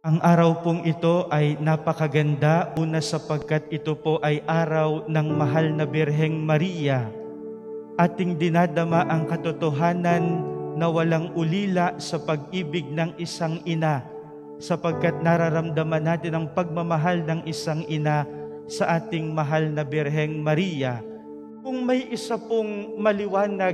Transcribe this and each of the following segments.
Ang araw pong ito ay napakaganda, una sapagkat ito po ay araw ng mahal na Birheng Maria. Ating dinadama ang katotohanan na walang ulila sa pag-ibig ng isang ina, sapagkat nararamdaman natin ang pagmamahal ng isang ina sa ating mahal na Birheng Maria. Kung may isa pong maliwanag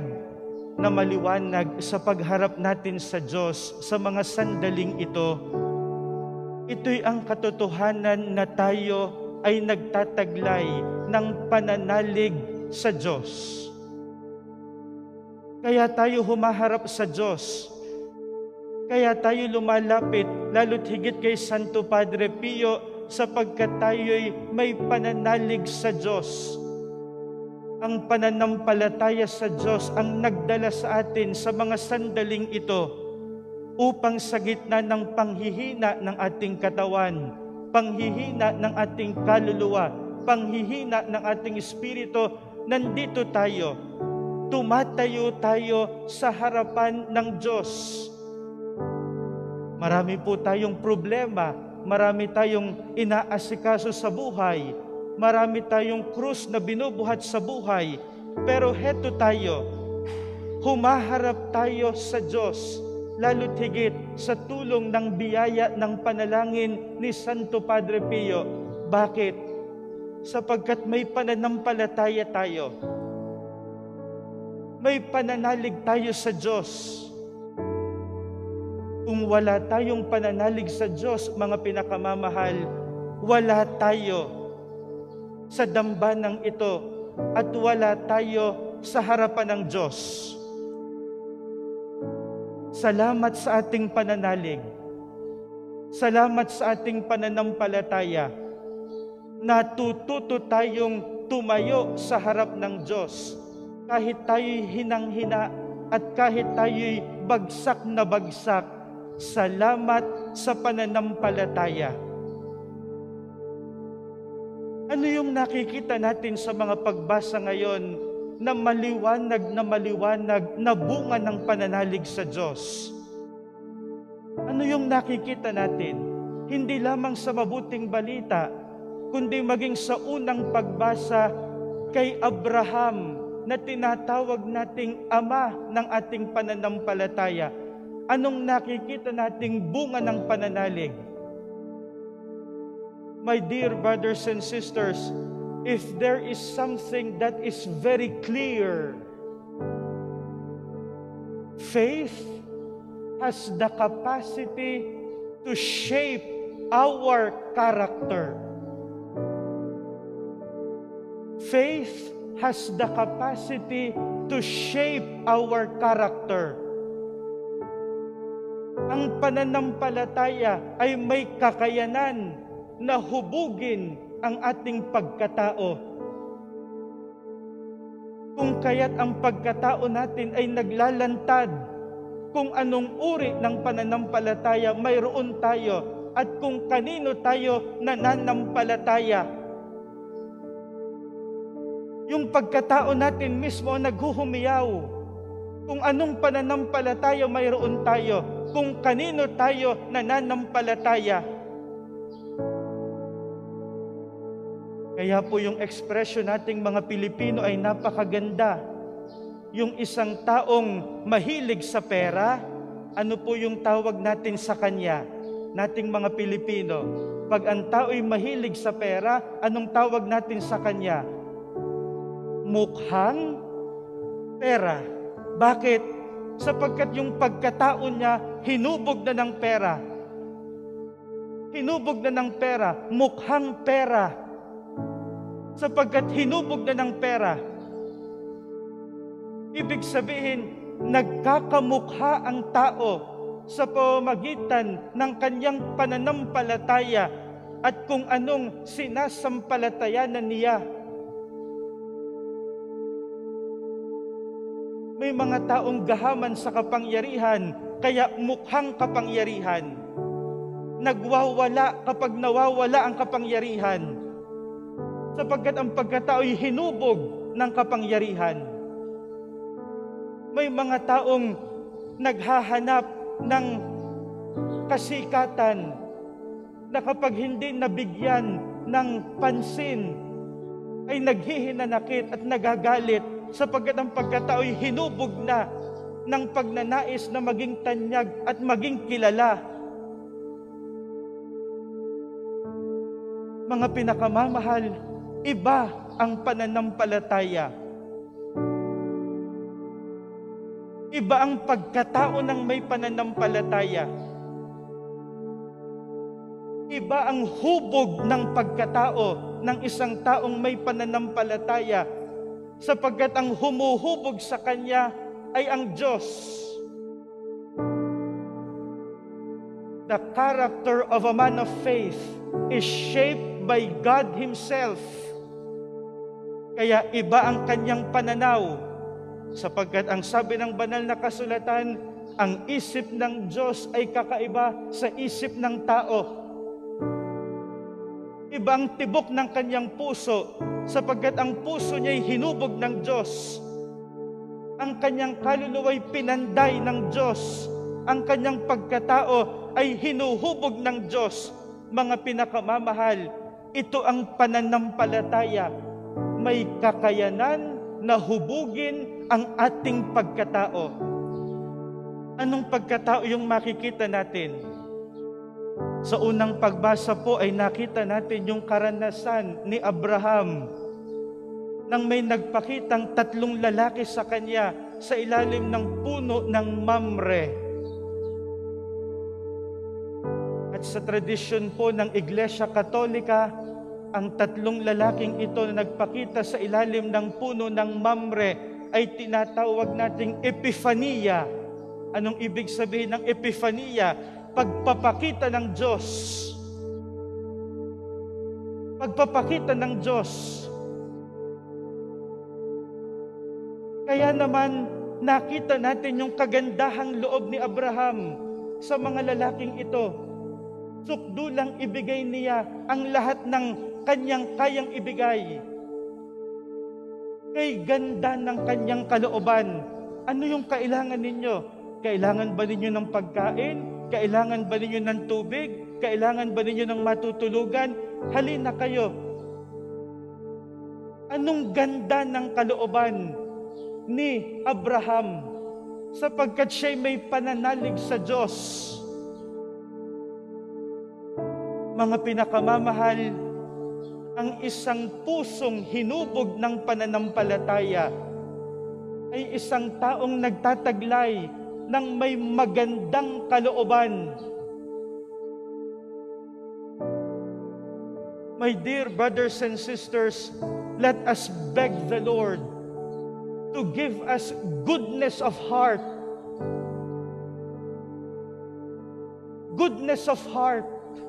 sa pagharap natin sa Diyos sa mga sandaling ito, ito'y ang katotohanan na tayo ay nagtataglay ng pananalig sa Diyos. Kaya tayo humaharap sa Diyos. Kaya tayo lumalapit, lalo't higit kay Santo Padre Pio, sapagkat tayo'y may pananalig sa Diyos. Ang pananampalataya sa Diyos ang nagdala sa atin sa mga sandaling ito, upang sa gitna ng panghihina ng ating katawan, panghihina ng ating kaluluwa, panghihina ng ating espiritu, nandito tayo, tumatayo tayo sa harapan ng Diyos. Marami po tayong problema, marami tayong inaasikaso sa buhay, marami tayong krus na binubuhat sa buhay, pero heto tayo, humaharap tayo sa Diyos, lalo't higit sa tulong ng biyaya ng panalangin ni Santo Padre Pio. Bakit? Sapagkat may pananampalataya tayo. May pananalig tayo sa Diyos. Kung wala tayong pananalig sa Diyos, mga pinakamamahal, wala tayo sa dambanang ito at wala tayo sa harapan ng Diyos. Salamat sa ating pananalig. Salamat sa ating pananampalataya. Natututo tayong tumayo sa harap ng Diyos. Kahit tayo'y hinang-hina at kahit tayo'y bagsak na bagsak, salamat sa pananampalataya. Ano yung nakikita natin sa mga pagbasa ngayon na maliwanag na bunga ng pananalig sa Diyos? Ano yung nakikita natin? Hindi lamang sa mabuting balita, kundi maging sa unang pagbasa kay Abraham na tinatawag nating ama ng ating pananampalataya. Anong nakikita nating bunga ng pananalig? My dear brothers and sisters, if there is something that is very clear, faith has the capacity to shape our character. Faith has the capacity to shape our character. Ang pananampalataya ay may kakayanan na hubugin ang ating pagkatao. Kung kaya't ang pagkatao natin ay naglalantad, kung anong uri ng pananampalataya mayroon tayo at kung kanino tayo nananampalataya. Yung pagkatao natin mismo naghuhumiyaw kung anong pananampalataya mayroon tayo, kung kanino tayo nananampalataya. Kaya po yung ekspresyon nating mga Pilipino ay napakaganda. Yung isang taong mahilig sa pera, ano po yung tawag natin sa kanya, nating mga Pilipino? Pag ang tao'y mahilig sa pera, anong tawag natin sa kanya? Mukhang pera. Bakit? Sapagkat yung pagkatao niya, hinubog na ng pera. Hinubog na ng pera, mukhang pera. Sapagkat hinubog na ng pera. Ibig sabihin, nagkakamukha ang tao sa pamamagitan ng kanyang pananampalataya at kung anong sinasampalatayanan niya. May mga taong gahaman sa kapangyarihan, kaya mukhang kapangyarihan. Nagwawala kapag nawawala ang kapangyarihan. Sapagkat ang pagkatao'y hinubog ng kapangyarihan. May mga taong naghahanap ng kasikatan, na kapag hindi nabigyan ng pansin, ay naghihinanakit at nagagalit sapagkat ang pagkatao'y hinubog na ng pagnanais na maging tanyag at maging kilala. Mga pinakamamahal, iba ang pananampalataya. Iba ang pagkatao ng may pananampalataya. Iba ang hubog ng pagkatao ng isang taong may pananampalataya sapagkat ang humuhubog sa kanya ay ang Diyos. The character of a man of faith is shaped by God Himself. Kaya iba ang kanyang pananaw sapagkat ang sabi ng banal na kasulatan, ang isip ng Diyos ay kakaiba sa isip ng tao. Iba ang tibok ng kanyang puso sapagkat ang puso niya ay hinubog ng Diyos. Ang kanyang kaluluwa'y pinanday ng Diyos. Ang kanyang pagkatao ay hinuhubog ng Diyos. Mga pinakamamahal, ito ang pananampalataya. May kakayanan na hubugin ang ating pagkatao. Anong pagkatao yung makikita natin? Sa unang pagbasa po ay nakita natin yung karanasan ni Abraham nang may nagpakitang 3 lalaki sa kanya sa ilalim ng puno ng Mamre. At sa tradisyon po ng Iglesia Katolika, ang 3 lalaking ito na nagpakita sa ilalim ng puno ng Mamre ay tinatawag nating Epifania. Anong ibig sabihin ng Epifania? Pagpapakita ng Diyos. Pagpapakita ng Diyos. Kaya naman, nakita natin yung kagandahang loob ni Abraham sa mga lalaking ito. Sukdulang ibigay niya ang lahat ng kanyang kayang ibigay. Kay ganda ng kanyang kalooban. Ano yung kailangan ninyo? Kailangan ba ninyo ng pagkain? Kailangan ba ninyo ng tubig? Kailangan ba ninyo ng matutulugan? Halina kayo. Anong ganda ng kalooban ni Abraham sapagkat siya'y may pananalig sa Diyos. Mga pinakamamahal, ang isang pusong hinubog ng pananampalataya ay isang taong nagtataglay ng may magandang kalooban. My dear brothers and sisters, let us beg the Lord to give us goodness of heart. Goodness of heart.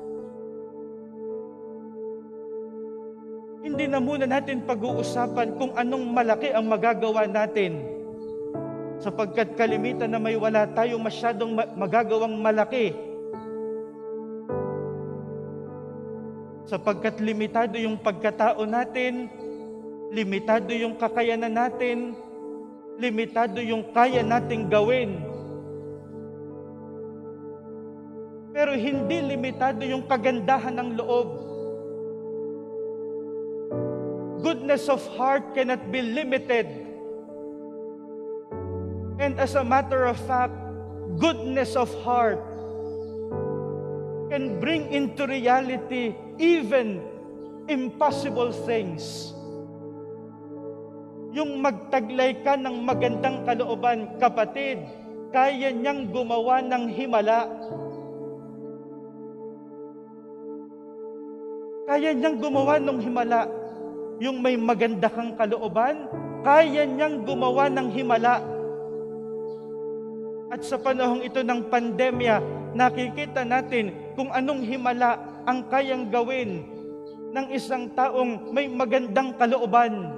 Hindi na muna natin pag-uusapan kung anong malaki ang magagawa natin. Sapagkat kalimitan na may wala tayong masyadong magagawang malaki. Sapagkat limitado yung pagkatao natin, limitado yung kakayanan natin, limitado yung kaya nating gawin. Pero hindi limitado yung kagandahan ng loob. Goodness of heart cannot be limited. And as a matter of fact, goodness of heart can bring into reality even impossible things. Yung magtaglay ka ng magandang kalooban, kapatid, kaya niyang gumawa ng himala. Kaya niyang gumawa ng himala. Yung may maganda kang kalooban, kaya niyang gumawa ng himala. At sa panahong ito ng pandemya, nakikita natin kung anong himala ang kayang gawin ng isang taong may magandang kalooban.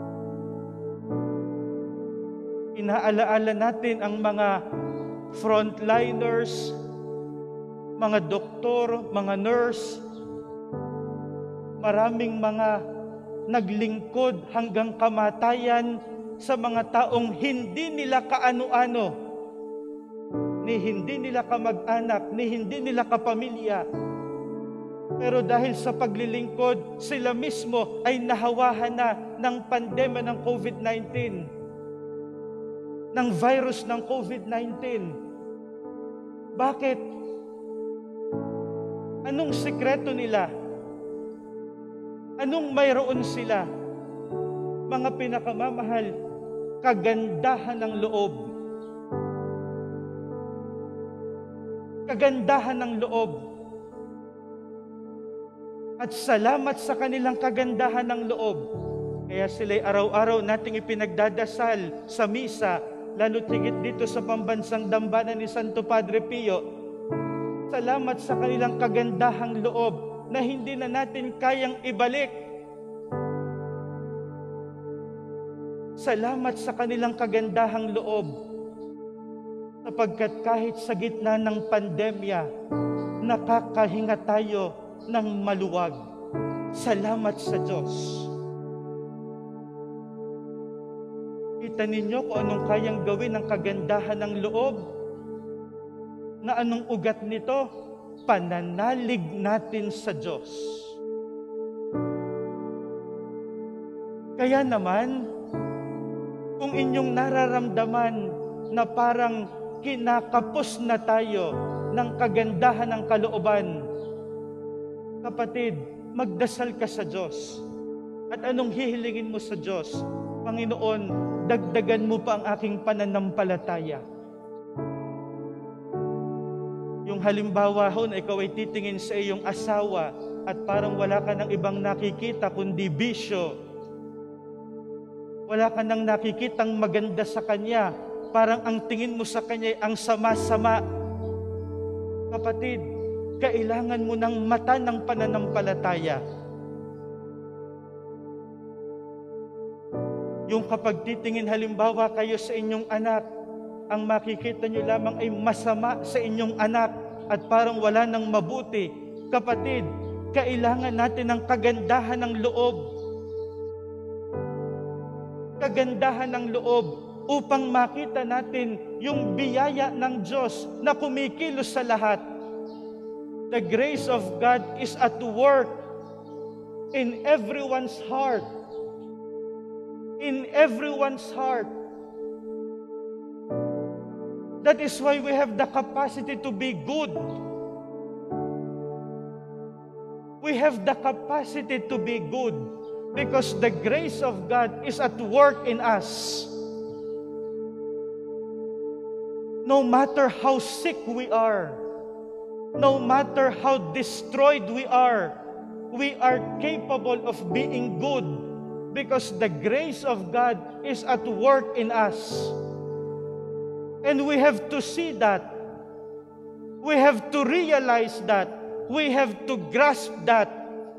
Inaalaala natin ang mga frontliners, mga doktor, mga nurse, maraming mga naglingkod hanggang kamatayan sa mga taong hindi nila kaano-ano, ni hindi nila kamag-anak, ni hindi nila kapamilya. Pero dahil sa paglilingkod, sila mismo ay nahawahan na ng pandemya ng COVID-19, ng virus ng COVID-19. Bakit? Anong sikreto nila? Anong mayroon sila? Mga pinakamamahal, kagandahan ng loob. Kagandahan ng loob. At salamat sa kanilang kagandahan ng loob. Kaya sila'y araw-araw nating ipinagdadasal sa misa, lalo tigit dito sa pambansang dambana ni Santo Padre Pio. Salamat sa kanilang kagandahang loob na hindi na natin kayang ibalik. Salamat sa kanilang kagandahang loob, sapagkat kahit sa gitna ng pandemya, nakakahinga tayo ng maluwag. Salamat sa Diyos. Kita ninyo kung anong kayang gawin ng kagandahan ng loob, na anong ugat nito? Pananalig natin sa Diyos. Kaya naman, kung inyong nararamdaman na parang kinakapos na tayo ng kagandahan ng kalooban, kapatid, magdasal ka sa Diyos. At anong hihilingin mo sa Diyos? Panginoon, dagdagan mo pa ang aking pananampalataya. Yung halimbawa ho na ikaw ay titingin sa iyong asawa at parang wala ka ng ibang nakikita kundi bisyo. Wala ka nang nakikitang maganda sa kanya. Parang ang tingin mo sa kanya ay ang sama-sama. Kapatid, kailangan mo ng mata ng pananampalataya. Yung kapag titingin halimbawa kayo sa inyong anak, ang makikita nyo lamang ay masama sa inyong anak at parang wala nang mabuti. Kapatid, kailangan natin ng kagandahan ng loob. Kagandahan ng loob upang makita natin yung biyaya ng Diyos na kumikilos sa lahat. The grace of God is at work in everyone's heart. In everyone's heart. That is why we have the capacity to be good. We have the capacity to be good because the grace of God is at work in us. No matter how sick we are, no matter how destroyed we are capable of being good because the grace of God is at work in us. And we have to see that. We have to realize that. We have to grasp that.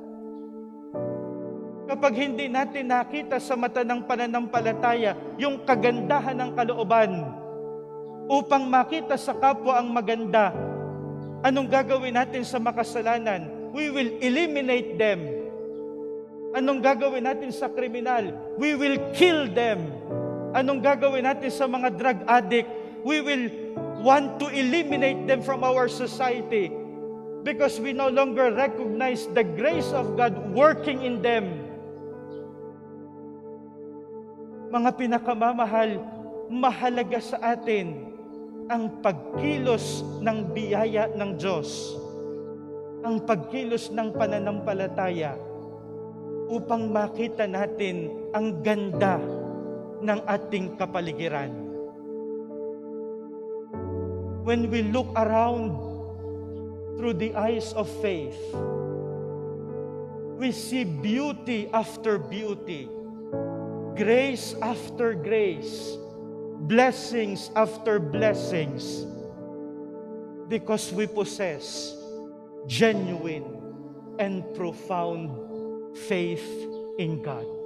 Kapag hindi natin nakita sa mata ng pananampalataya yung kagandahan ng kalooban, upang makita sa kapwa ang maganda, anong gagawin natin sa makasalanan? We will eliminate them. Anong gagawin natin sa kriminal? We will kill them. Anong gagawin natin sa mga drug addict? We will want to eliminate them from our society because we no longer recognize the grace of God working in them. Mga pinakamamahal, mahalaga sa atin ang pagkilos ng biyaya ng Diyos, ang pagkilos ng pananampalataya upang makita natin ang ganda ng ating kapaligiran. When we look around through the eyes of faith, we see beauty after beauty, grace after grace, blessings after blessings, because we possess genuine and profound faith in God.